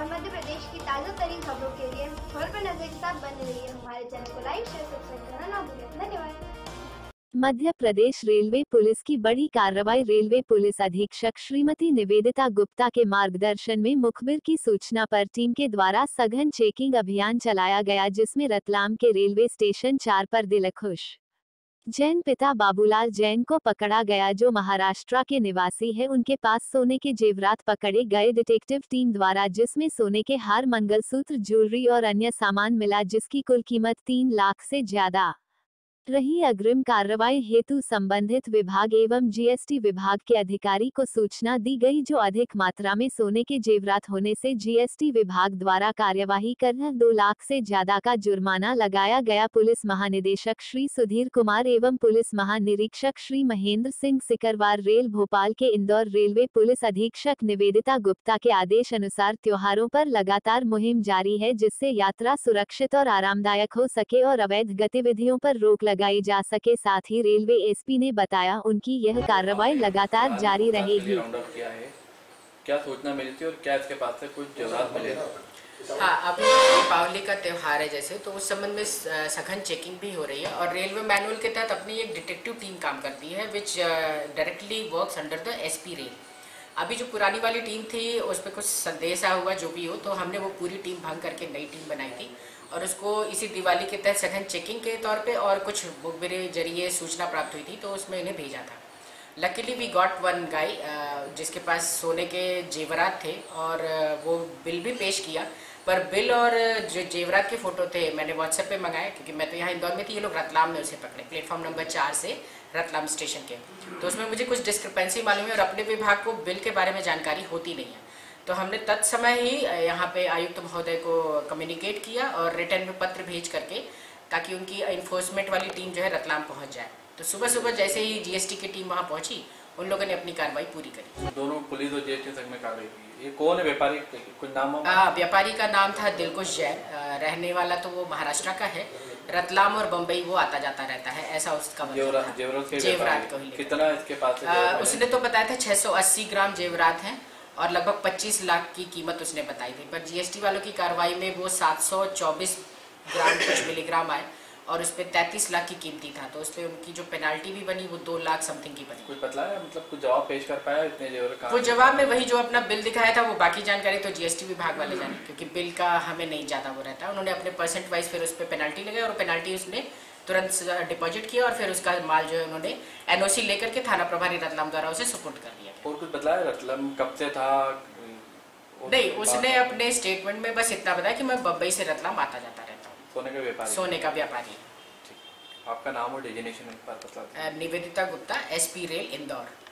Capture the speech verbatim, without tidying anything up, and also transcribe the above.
और मध्य प्रदेश की ताज़ा तरीन खबरों के लिए खबर पर नजर के साथ बने रहिए। हमारे चैनल को लाइक शेयर सब्सक्राइब करना ना भूलें। धन्यवाद। मध्य प्रदेश रेलवे पुलिस की बड़ी कार्रवाई। रेलवे पुलिस अधीक्षक श्रीमती निवेदिता गुप्ता के मार्गदर्शन में मुखबिर की सूचना पर टीम के द्वारा सघन चेकिंग अभियान चलाया गया, जिसमें रतलाम के रेलवे स्टेशन चार पर दिलखुश जैन पिता बाबूलाल जैन को पकड़ा गया, जो महाराष्ट्र के निवासी है। उनके पास सोने के जेवरात पकड़े गए डिटेक्टिव टीम द्वारा, जिसमें सोने के हार, मंगलसूत्र, ज्वेलरी और अन्य सामान मिला, जिसकी कुल कीमत तीन लाख से ज्यादा रही। अग्रिम कार्रवाई हेतु संबंधित विभाग एवं जीएसटी विभाग के अधिकारी को सूचना दी गई, जो अधिक मात्रा में सोने के जेवरात होने से जीएसटी विभाग द्वारा कार्यवाही कर दो लाख से ज्यादा का जुर्माना लगाया गया। पुलिस महानिदेशक श्री सुधीर कुमार एवं पुलिस महानिरीक्षक श्री महेंद्र सिंह सिकरवार रेल भोपाल के इंदौर रेलवे पुलिस अधीक्षक निवेदिता गुप्ता के आदेश अनुसार त्योहारों पर लगातार मुहिम जारी है, जिससे यात्रा सुरक्षित और आरामदायक हो सके और अवैध गतिविधियों पर रोक लगाई जा सके। साथ ही रेलवे एसपी ने बताया, उनकी यह कार्रवाई लगातार जारी रहेगी। क्या सूचना मिली थी और क्या इसके पास से कुछ जवाब मिले? हाँ, अभी दीपावली का त्यौहार है जैसे, तो उस संबंध में सघन चेकिंग भी हो रही है और रेलवे मैनुअल के तहत अपनी एक डिटेक्टिव टीम काम करती है, which directly works under the SP rail. अभी जो पुरानी वाली टीम थी उस पर कुछ संदेश आया हुआ, जो भी हो, तो हमने वो पूरी टीम भंग करके नई टीम बनाई थी और उसको इसी दिवाली के तहत सघन चेकिंग के तौर पे और कुछ मुखबिर जरिए सूचना प्राप्त हुई थी, तो उसमें इन्हें भेजा था। Luckily we got one guy जिसके पास सोने के जेवरात थे और वो बिल भी पेश किया, पर बिल और जो जेवरात के फ़ोटो थे मैंने व्हाट्सएप पे मंगाए, क्योंकि मैं तो यहाँ इंदौर में थी, ये लोग रतलाम में उसे पकड़े, प्लेटफॉर्म नंबर चार से रतलाम स्टेशन के। तो उसमें मुझे कुछ डिस्क्रिपेंसी मालूम है और अपने विभाग को बिल के बारे में जानकारी होती नहीं है, तो हमने तत्समय ही यहाँ पे आयुक्त महोदय को कम्युनिकेट किया और रिटर्न में पत्र भेज करके, ताकि उनकी इन्फोर्समेंट वाली टीम जो है रतलाम पहुँच जाए। तो सुबह सुबह जैसे ही जीएसटी की टीम वहाँ पहुँची, उन लोगों ने अपनी कार्रवाई पूरी करी। दोनों पुलिस और जीएसटी संघ में कार्रवाई की। ये कौन है व्यापारी? कुछ नाम? व्यापारी का नाम था दिलकुश जैन, रहने वाला तो वो महाराष्ट्र का है, रतलाम और बम्बई वो आता जाता रहता है, ऐसा उसका जेवरात जेवरात को ही। कितना इसके पास? उसने तो बताया था छह सौ अस्सी ग्राम जेवरात हैं और लगभग पच्चीस लाख की कीमत उसने बताई थी, पर जीएसटी वालों की कार्रवाई में वो सात सौ चौबीस ग्राम कुछ मिलीग्राम आए और उस पर तैंतीस लाख की कीमती था, तो उस पर उनकी जो पेनाल्टी भी बनी वो दो लाख समथिंग की बनी। कुछ बतला है, मतलब कुछ जवाब पेश कर पाया इतने जेवर का? वो जवाब में वही जो अपना बिल दिखाया था, वो बाकी जानकारी तो जीएसटी विभाग वाले जाने, क्योंकि बिल का हमें नहीं ज़्यादा वो रहता है। उन्होंने अपने परसेंट वाइज फिर उस पर पेनाल्टी लगाई और पेनाल्टी उसने तुरंत डिपॉजिट किया और फिर उसका माल जो है उन्होंने एनओसी लेकर के थाना प्रभारी रतलाम द्वारा उसे सुपुर्द कर दिया। और कुछ बताया रतलाम कब से था? नहीं, उसने अपने स्टेटमेंट में बस इतना बताया कि मैं बम्बई से रतलाम आता जाता रहता हूँ। सोने का व्यापारी? सोने का व्यापारी। ठीक। आपका नाम और डेजिग्नेशन पर बता? Nivedita Gupta, SP rail Indore.